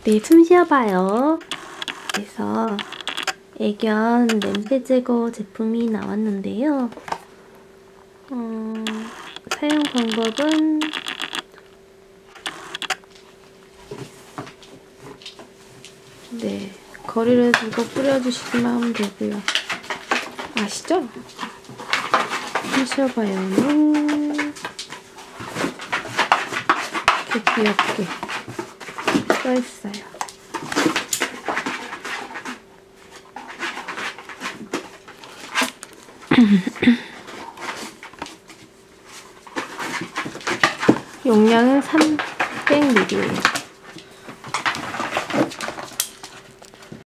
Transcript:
네, 숨 쉬어봐요. 그래서 애견 냄새 제거 제품이 나왔는데요. 사용 방법은 네, 거리를 두고 뿌려주시기만 하면 되고요. 아시죠? 숨 쉬어봐요는 이렇게 귀엽게 써있어요. 용량은 300ml예요.